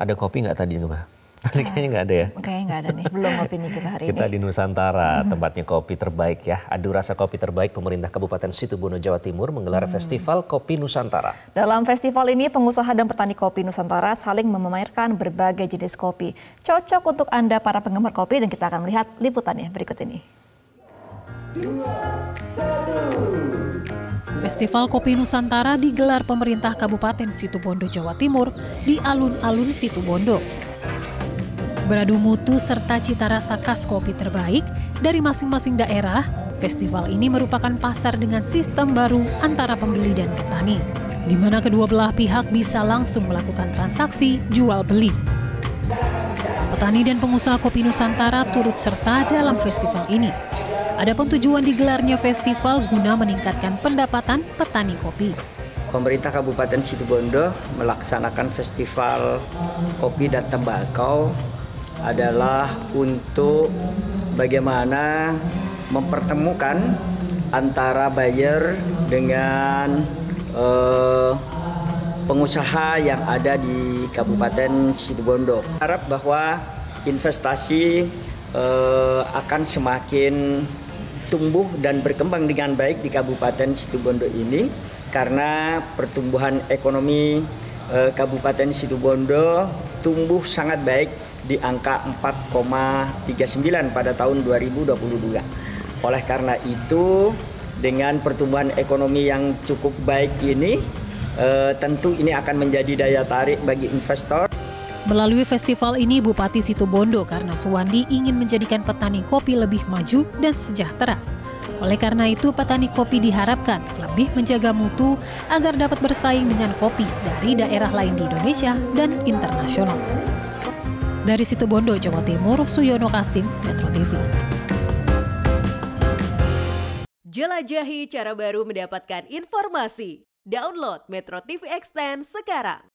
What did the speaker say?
Ada kopi nggak tadi, Mbak? Tadi kayaknya nggak ada ya? Kayaknya nggak ada nih, belum ngopi nih kita hari ini. Kita di Nusantara, tempatnya kopi terbaik ya. Adu rasa kopi terbaik pemerintah Kabupaten Situbondo, Jawa Timur menggelar Festival Kopi Nusantara. Dalam festival ini, pengusaha dan petani kopi Nusantara saling memamerkan berbagai jenis kopi. Cocok untuk Anda para penggemar kopi dan kita akan melihat liputannya berikut ini. 2, 1. Festival Kopi Nusantara digelar pemerintah Kabupaten Situbondo, Jawa Timur di alun-alun Situbondo. Beradu mutu serta cita rasa khas kopi terbaik dari masing-masing daerah, festival ini merupakan pasar dengan sistem baru antara pembeli dan petani, di mana kedua belah pihak bisa langsung melakukan transaksi jual-beli. Petani dan pengusaha kopi Nusantara turut serta dalam festival ini. Adapun tujuan digelarnya festival guna meningkatkan pendapatan petani kopi. Pemerintah Kabupaten Situbondo melaksanakan festival kopi dan tembakau adalah untuk bagaimana mempertemukan antara buyer dengan pengusaha yang ada di Kabupaten Situbondo. Harap bahwa investasi akan semakin tumbuh dan berkembang dengan baik di Kabupaten Situbondo ini karena pertumbuhan ekonomi Kabupaten Situbondo tumbuh sangat baik di angka 4,39 pada tahun 2022. Oleh karena itu, dengan pertumbuhan ekonomi yang cukup baik ini, tentu ini akan menjadi daya tarik bagi investor. Melalui festival ini, Bupati Situbondo Karna Suwandi ingin menjadikan petani kopi lebih maju dan sejahtera. Oleh karena itu, petani kopi diharapkan lebih menjaga mutu agar dapat bersaing dengan kopi dari daerah lain di Indonesia dan internasional. Dari Situbondo, Jawa Timur, Suyono Kasim, Metro TV. Jelajahi cara baru mendapatkan informasi. Download Metro TV Extend sekarang.